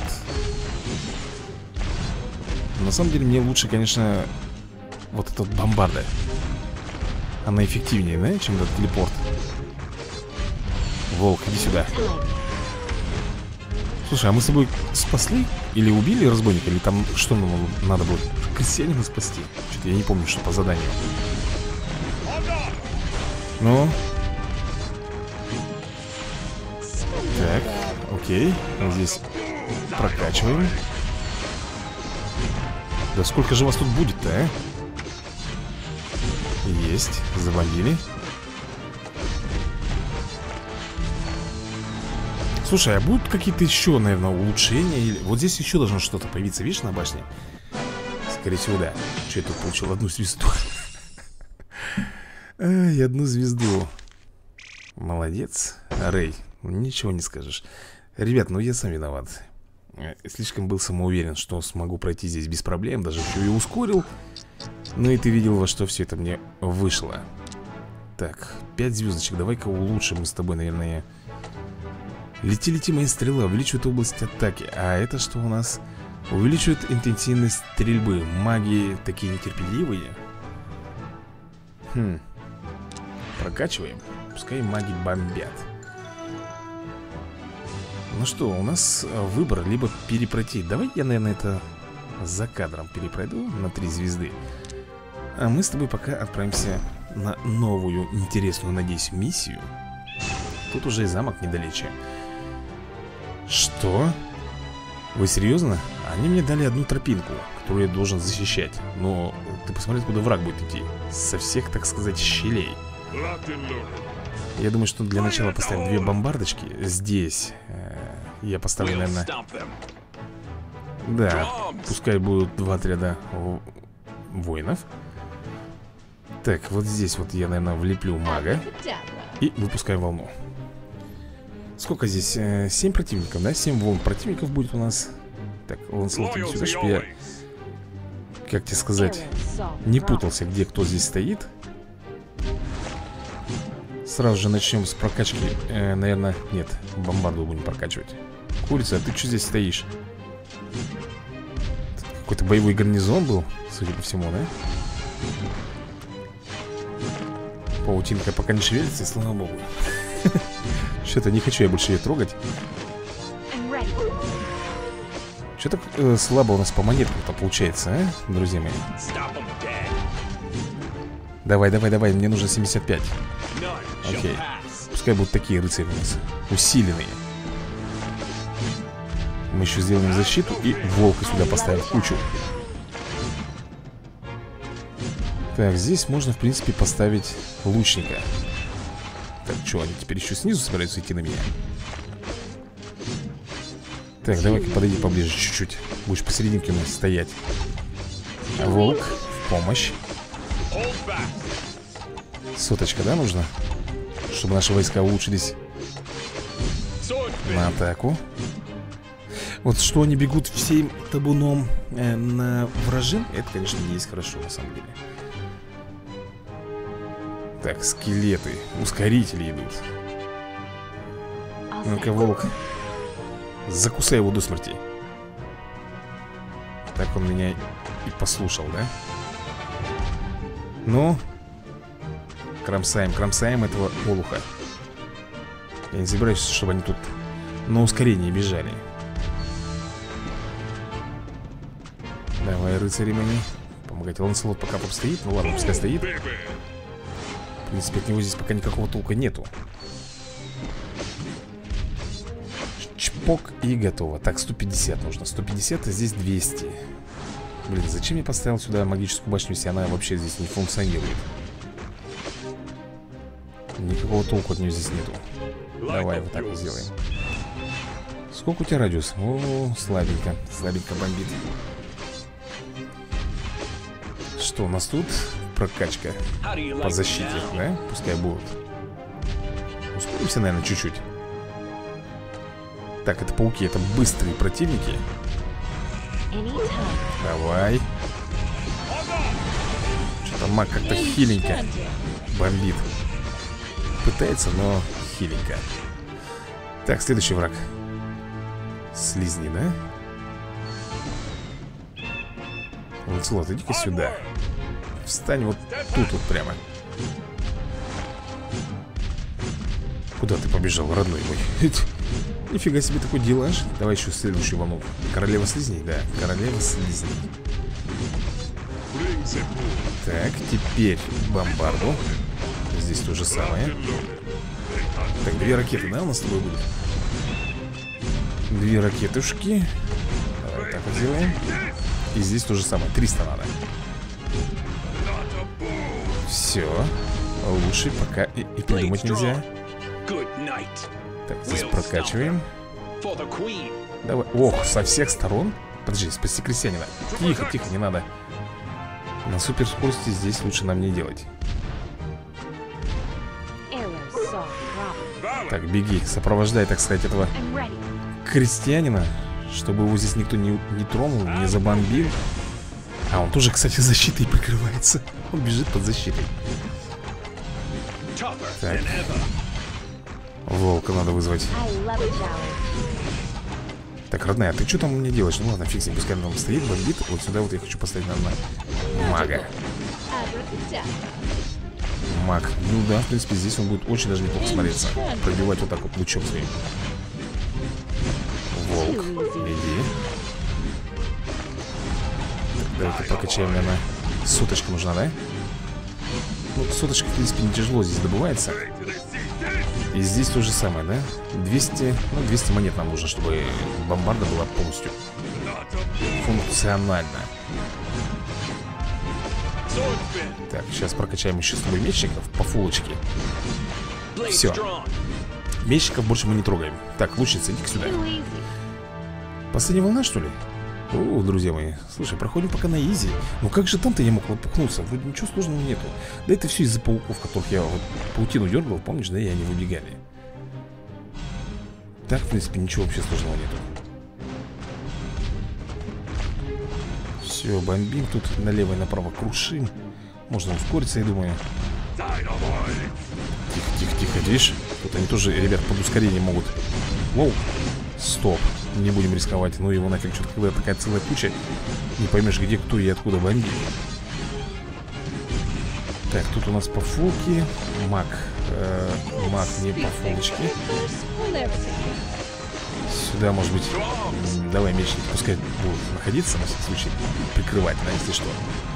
На самом деле, мне лучше, конечно, вот эта бомбарда. Она эффективнее, да, чем этот телепорт. Волк, иди сюда. Слушай, а мы с тобой спасли? Или убили разбойника? Или там что нам надо было? Крестьянина спасти? Что-то я не помню, что по заданию. Ну. Так, окей. Здесь прокачиваем. Да сколько же вас тут будет-то, а? Есть, забомбили. Слушай, а будут какие-то еще, наверное, улучшения? Или... Вот здесь еще должно что-то появиться, видишь, на башне? Скорее всего, да. Что я тут получил? Одну звезду. Ай, одну звезду. Молодец, Рэй. Ничего не скажешь. Ребят, ну я сам виноват. Слишком был самоуверен, что смогу пройти здесь без проблем. Даже еще и ускорил. Ну и ты видел, во что все это мне вышло. Так, пять звездочек. Давай-ка улучшим мы с тобой, наверное. Лети-лети, моя стрела. Увеличивает область атаки. А это что у нас? Увеличивает интенсивность стрельбы. Маги такие нетерпеливые. Хм. Прокачиваем. Пускай маги бомбят. Ну что, у нас выбор либо перепройти. Давай я, наверное, это за кадром перепройду на три звезды. А мы с тобой пока отправимся на новую, интересную, надеюсь, миссию. Тут уже и замок недалече. Что? Вы серьезно? Они мне дали одну тропинку, которую я должен защищать. Но ты посмотри, куда враг будет идти. Со всех, так сказать, щелей. Я думаю, что для начала поставим две бомбардочки. Здесь я поставлю, наверное... Да, пускай будут два отряда воинов. Так, вот здесь вот я, наверное, влеплю мага. И выпускаем волну. Сколько здесь? Семь противников, да? Семь волн противников будет у нас. Так, Ланселот, иди сюда, чтобы я, как тебе сказать, не путался, где кто здесь стоит. Сразу же начнем с прокачки. э, Наверное, нет, бомбарду будем прокачивать. Курица, а ты что здесь стоишь? Какой-то боевой гарнизон был, судя по всему, да? Паутинка пока не шевелится, и слава богу. Что-то не хочу я больше ее трогать. Что так э, слабо у нас по монеткам-то получается, а, друзья мои? Давай, давай, давай, мне нужно семьдесят пять. Окей, пускай будут такие рыцари у нас, усиленные. Мы еще сделаем защиту и волка сюда поставим в кучу. Так, здесь можно, в принципе, поставить лучника. Так, что, они теперь еще снизу собираются идти на меня? Так, давай-ка подойди поближе чуть-чуть. Будешь посерединке у нас стоять. Волк, в помощь. Соточка, да, нужно? Чтобы наши войска улучшились. На атаку. Вот что они бегут всем табуном э, на вражин, это, конечно, не есть хорошо, на самом деле. Так, скелеты, ускорители идут. Ну-ка, волк, закусай его до смерти. Так он меня и послушал, да? Ну, кромсаем, кромсаем этого олуха. Я не собираюсь, чтобы они тут на ускорение бежали. Давай, рыцари мои. Помогать. Ланселот пока тут стоит. Ну ладно, пускай стоит. В принципе, от него здесь пока никакого толка нету. Чпок и готово. Так, сто пятьдесят нужно. сто пятьдесят, а здесь двести. Блин, зачем я поставил сюда магическую башню, если она вообще здесь не функционирует? Никакого толку от нее здесь нету. Давай вот так вот сделаем. Сколько у тебя радиус? О, слабенько. Слабенько бомбит. Что у нас тут? Прокачка по защите, да? Пускай будут. Ускоримся, наверное, чуть-чуть. Так, это пауки, это быстрые противники. Давай. Что-то маг как-то хиленько бомбит. Пытается, но хиленько. Так, следующий враг. Слизни, да? Ланселот, иди-ка сюда. Встань вот тут вот прямо. Куда ты побежал, родной мой? Нифига себе такой делаж. Давай еще следующую волну. Королева слизней, да, королева слизней. Так, теперь бомбарду. Здесь то же самое. Так, две ракеты, да, у нас с тобой будет? Две ракетушки. Давай так вот сделаем. И здесь то же самое, триста надо. Все. Лучше пока и, и придумать нельзя. Так, здесь прокачиваем. Давай. Ох, со всех сторон. Подожди, спасти крестьянина. Тихо, тихо, не надо. На суперскорости здесь лучше нам не делать. Так, беги, сопровождай, так сказать, этого крестьянина, чтобы его здесь никто не, не тронул, не забомбил. А он тоже, кстати, защитой прикрывается. Он бежит под защитой. Так. Волка надо вызвать. Так, родная, а ты что там у меня делаешь? Ну ладно, фиг с ним, пускай он там стоит, бомбит. Вот сюда вот я хочу поставить на мага. Маг. Ну да, в принципе, здесь он будет очень даже неплохо смотреться. Пробивать вот так вот лучом своим. Волк, иди. Давайте прокачаем, наверное. Соточка нужна, да? Ну, соточка, в принципе, не тяжело здесь добывается. И здесь то же самое, да? двести, ну, двести монет нам нужно, чтобы бомбарда была полностью функциональна. Так, сейчас прокачаем еще с тобой мечников по фулочке. Все. Мечников больше мы не трогаем. Так, лучница, иди-ка сюда. Последняя волна, что ли? О, друзья мои, слушай, проходим пока на изи. Ну как же там-то я мог лопухнуться? Вроде ничего сложного нету. Да это все из-за пауков, которых я вот паутину дергал, помнишь, да, и они выбегали. Так, в принципе, ничего вообще сложного нету. Все, бомбим тут налево и направо, крушим. Можно ускориться, я думаю. Тихо, тихо, тихо, видишь? Тут они тоже, ребят, под ускорением могут. Воу, стоп. Не будем рисковать, ну его нафиг, что-то когда такая целая куча. Не поймешь, где кто и откуда бомбит. Так, тут у нас по фулке маг. э, Маг не по фулочке. Сюда, может быть, давай мечники пускай будут находиться, на всякий случай прикрывать, да, если что.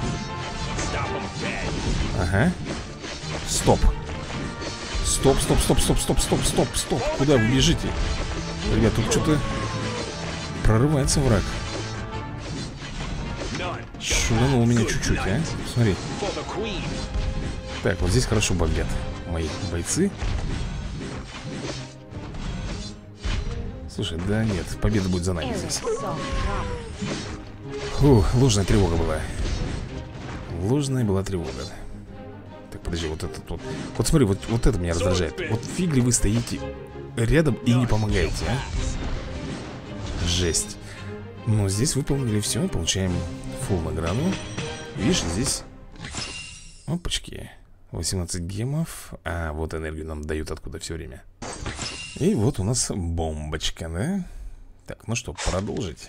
Ага. Стоп. Стоп, стоп, стоп, стоп, стоп, стоп, стоп, стоп. Куда вы бежите? Ребят, тут что-то прорывается враг. Шуганул у меня чуть-чуть, а? Смотри. Так, вот здесь хорошо бомбят мои бойцы. Слушай, да нет, победа будет за нами здесь. Фу, ложная тревога была. Ложная была тревога. Так, подожди, вот этот вот. Вот смотри, вот, вот это меня раздражает. Вот фиг ли вы стоите рядом и не помогаете, а? Жесть. Ну, здесь выполнили все, получаем фулл награду. Видишь, здесь опачки. восемнадцать гемов. А, вот энергию нам дают откуда все время. И вот у нас бомбочка, да? Так, ну что, продолжить.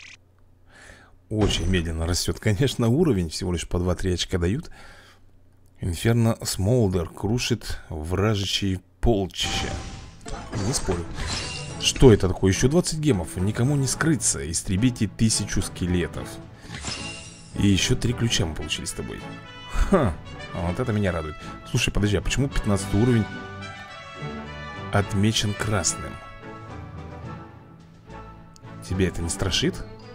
Очень медленно растет, конечно, уровень. Всего лишь по два-три очка дают. Инферно Смолдер крушит вражичьи полчища. Не спорю. Что это такое? Еще двадцать гемов. Никому не скрыться. Истребите тысячу скелетов. И еще три ключа мы получили с тобой. Ха, вот это меня радует. Слушай, подожди, а почему пятнадцатый уровень отмечен красным? Тебя это не страшит?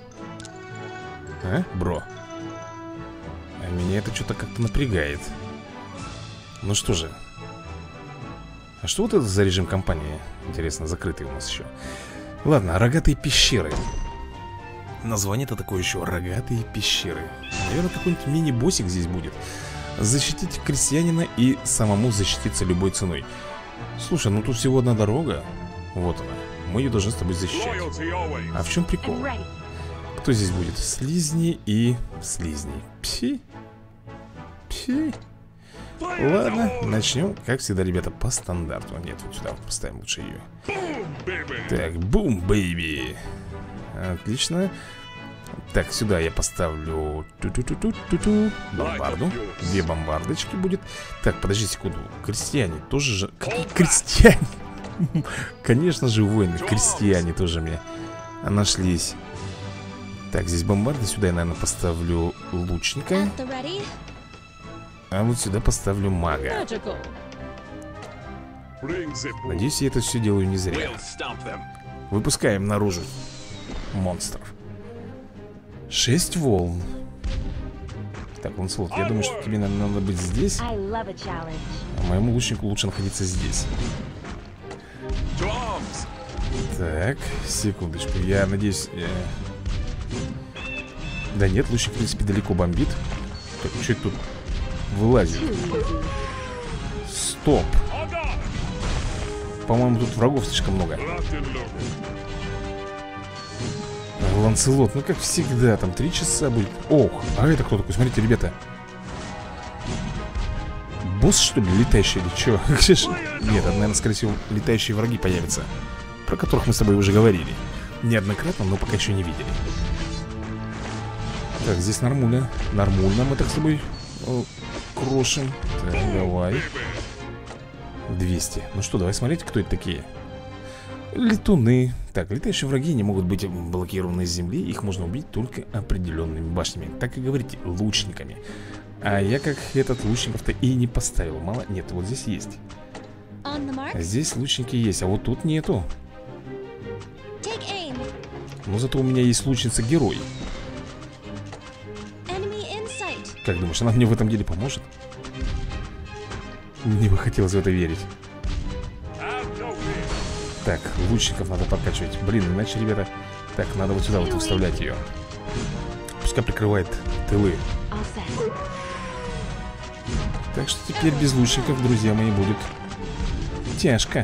А, бро? А меня это что-то как-то напрягает. Ну что же. А что вот это за режим кампании? Интересно, закрытый у нас еще. Ладно, рогатые пещеры. Название-то такое еще, рогатые пещеры. Наверное, какой-нибудь мини-боссик здесь будет. Защитить крестьянина и самому защититься любой ценой. Слушай, ну тут всего одна дорога. Вот она, мы ее должны с тобой защищать. А в чем прикол? Кто здесь будет? Слизни и слизни. Пси. Пси. Ладно, начнем, как всегда, ребята, по стандарту. Нет, вот сюда вот поставим лучше ее. Так, бум, бэйби. Отлично. Так, сюда я поставлю ту-ту-ту-ту-ту-ту бомбарду. Две бомбардочки будет. Так, подожди секунду. Крестьяне тоже же... Какие крестьяне? Конечно же, воины. Крестьяне тоже мне нашлись. Так, здесь бомбарды. Сюда я, наверное, поставлю лучника. А вот сюда поставлю мага. Надеюсь, я это все делаю не зря. Выпускаем наружу монстров. Шесть волн. Так, Ланселот, я думаю, что тебе, наверное, надо быть здесь. А моему лучнику лучше находиться здесь. Так, секундочку. Я надеюсь... Я... Да нет, лучник, в принципе, далеко бомбит. Так, что это тут вылазит? Стоп. По-моему, тут врагов слишком много. Ланселот, ну как всегда, там три часа будет. Ох, а это кто такой? Смотрите, ребята. Босс, что ли, летающий или что? Нет, это, наверное, скорее всего, летающие враги появятся, про которых мы с тобой уже говорили неоднократно, но пока еще не видели. Так, здесь нормально. Нормально мы так с тобой о, крошим. Так, давай. двести. Ну что, давай смотреть, кто это такие. Летуны. Так, летающие враги не могут быть блокированы с земли. Их можно убить только определенными башнями. Так и говорите, лучниками. А я как этот лучников-то и не поставил. Мало, нет, вот здесь есть. Здесь лучники есть, а вот тут нету. Но зато у меня есть лучница-герой. Как думаешь, она мне в этом деле поможет? Мне бы хотелось в это верить. Так, лучников надо подкачивать. Блин, иначе, ребята. Так, надо вот сюда вот вставлять ее. Пускай прикрывает тылы. Так что теперь без лучников, друзья мои, будет тяжко.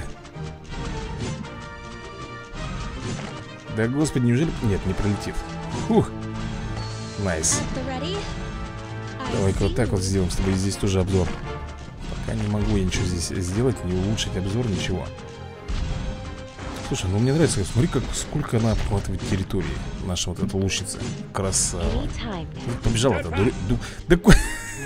Да господи, неужели... Нет, не пролетит. Фух. Найс. Давай-ка вот так вот сделаем с тобой здесь тоже обзор. Пока не могу я ничего здесь сделать, не улучшить обзор, ничего. Слушай, ну мне нравится, смотри, как сколько она обхватывает территории. Наша вот эта лучница. Красава. Побежала-то. Да куда?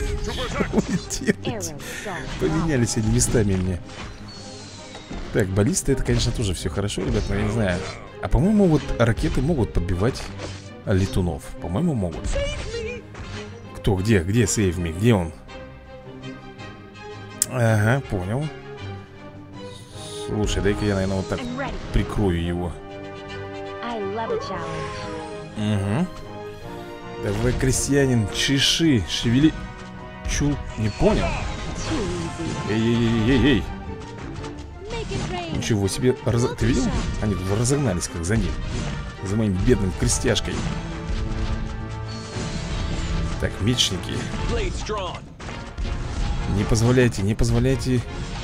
Поменялись они местами мне. Так, баллисты, это, конечно, тоже все хорошо, ребят, но я не знаю. А по-моему, вот ракеты могут подбивать летунов. По-моему, могут. Кто? Где? Где Save Me? Где он? Ага, понял. Слушай, дай-ка я, наверное, вот так прикрою его. Угу. Давай, крестьянин, чеши, шевели. Чу, не понял? Эй-эй-эй-эй-эй. Ничего себе, раз... ты видел? Они тут разогнались, как за ним. За моим бедным крестьяшкой. Так, мечники. Не позволяйте, не позволяйте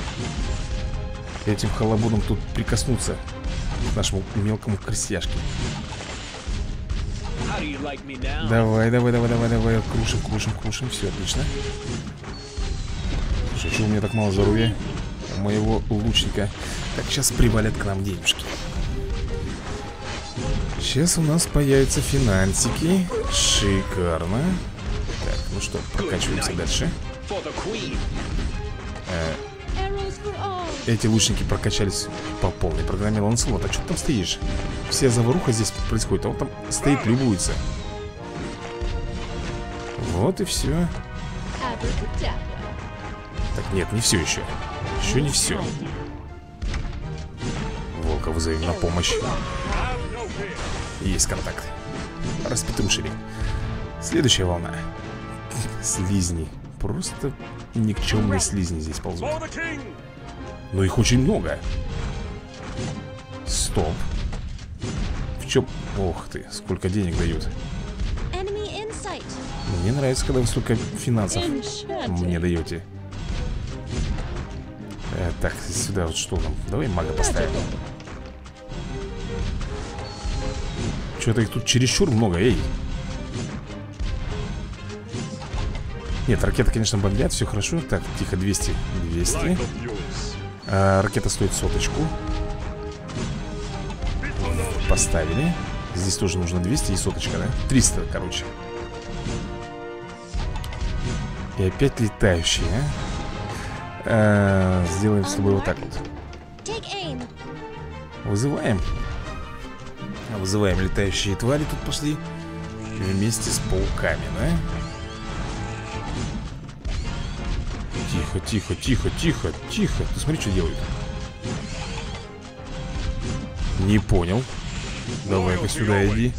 этим халабудам тут прикоснуться к нашему мелкому крестьяшке. Давай, давай, давай, давай, давай. Крушим, крушим, крушим. Все отлично. Слушай, что у меня так мало здоровья у моего лучника? Так, сейчас привалят к нам денежки. Сейчас у нас появятся финансики. Шикарно. Так, ну что, прокачиваемся дальше. э, Эти лучники прокачались по полной программе. Ланселот, а что ты там стоишь? Вся заваруха здесь происходит. А он там стоит, любуется. Вот и все. Так, нет, не все еще. Еще не все. Волка вызовем на помощь. Есть контакт. Распетрушили. Следующая волна. Слизни. Просто никчемные слизни здесь ползут. Но их очень много. Стоп. В чем? Ох ты, сколько денег дают. Мне нравится, когда вы столько финансов мне даете. э, Так, сюда вот что нам? Давай мага поставим. Что-то их тут чересчур много, эй. Нет, ракеты, конечно, бомбят, все хорошо. Так, тихо, двести. двести. а, Ракета стоит соточку. Поставили. Здесь тоже нужно двести и соточка, да? триста, короче. И опять летающие, а? А, сделаем с тобой вот так вот. Вызываем. Вызываем летающие твари. Тут пошли вместе с пауками, да? Тихо, тихо, тихо, тихо, тихо. Ты смотри, что делают. Не понял. Давай-ка сюда иди.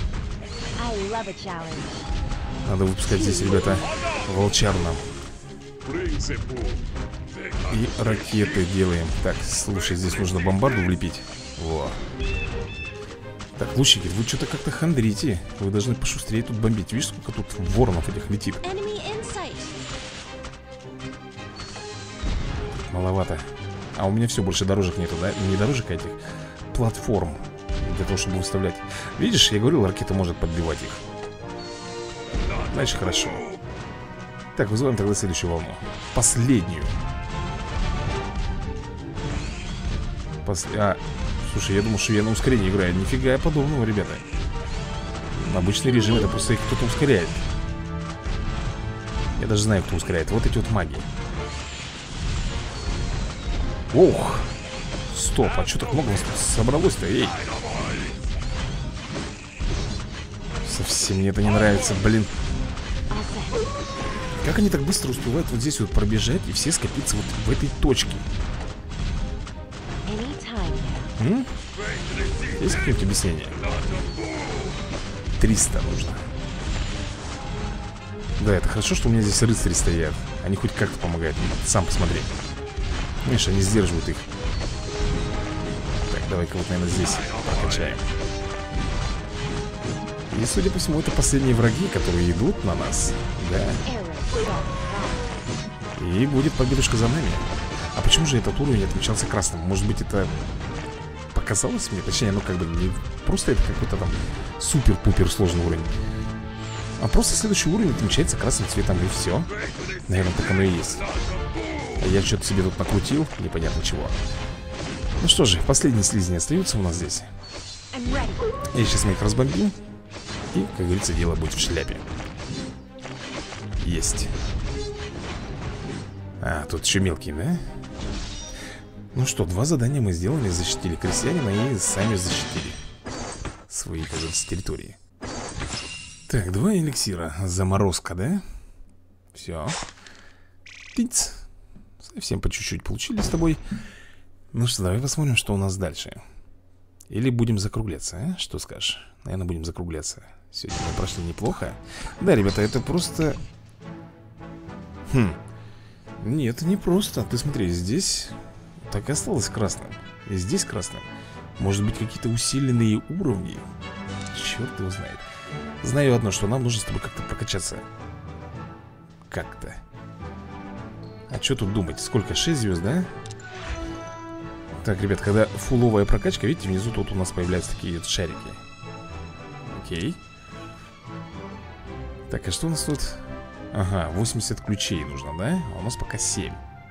Надо выпускать здесь, ребята, волчар нам. И ракеты делаем. Так, слушай, здесь нужно бомбарду влепить. Во. Так, лучники, вы что-то как-то хандрите. Вы должны пошустрее тут бомбить. Видишь, сколько тут воронов этих летит? Маловато. А у меня все, больше дорожек нету, да? Не дорожек, а этих платформ для того, чтобы выставлять. Видишь, я говорил, ракета может подбивать их. Дальше хорошо. Так, вызываем тогда следующую волну. Последнюю. Пос... А, слушай, я думал, что я на ускорении играю. Нифига подобного, ребята. Обычный режим, это просто их кто-то ускоряет. Я даже знаю, кто ускоряет. Вот эти вот маги. Ох. Стоп, а что так много у нас тут собралось-то, эй? Совсем мне это не нравится, блин. Как они так быстро успевают вот здесь вот пробежать и все скопиться вот в этой точке? М? Есть какие-нибудь объяснения? триста нужно. Да, это хорошо, что у меня здесь рыцари стоят. Они хоть как-то помогают. Сам посмотри. Видишь, они сдерживают их. Так, давай-ка вот, наверное, здесь прокачаем. И, судя по всему, это последние враги, которые идут на нас. Да. И будет победушка за нами. А почему же этот уровень отмечался красным? Может быть, это показалось мне? Точнее, ну как бы не просто это какой-то там супер-пупер сложный уровень, а просто следующий уровень отмечается красным цветом, и все. Наверное, так оно и есть. А я что-то себе тут накрутил, непонятно чего. Ну что же, последние слизни остаются у нас здесь. И сейчас мы их разбомбим. И, как говорится, дело будет в шляпе. Есть. А, тут еще мелкие, да? Ну что, два задания мы сделали. Защитили крестьянина и сами защитили свои, как говорится, территории. Так, два эликсира. Заморозка, да? Все. Тиц. Совсем по чуть-чуть получили с тобой. Ну что, давай посмотрим, что у нас дальше. Или будем закругляться, а? Что скажешь? Наверное, будем закругляться. Сегодня мы прошли неплохо. Да, ребята, это просто... Хм. Нет, не просто. Ты смотри, здесь так и осталось красным. И здесь красным. Может быть, какие-то усиленные уровни? Черт его знает. Знаю одно, что нам нужно с тобой как-то прокачаться. Как-то. А что тут думать? Сколько? шесть звезд, да? Так, ребят, когда фуловая прокачка, видите, внизу тут у нас появляются такие вот шарики. Окей. Так, а что у нас тут? Ага, восемьдесят ключей нужно, да? А у нас пока семь.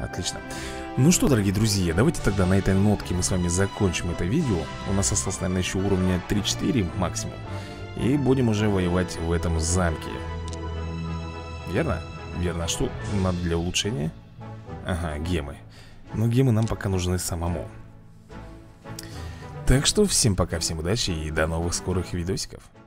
Отлично. Ну что, дорогие друзья, давайте тогда на этой нотке мы с вами закончим это видео. У нас осталось, наверное, еще уровня три-четыре максимум. И будем уже воевать в этом замке. Верно? Верно. А что надо для улучшения? Ага, гемы. Но гемы нам пока нужны самому. Так что всем пока, всем удачи и до новых скорых видосиков.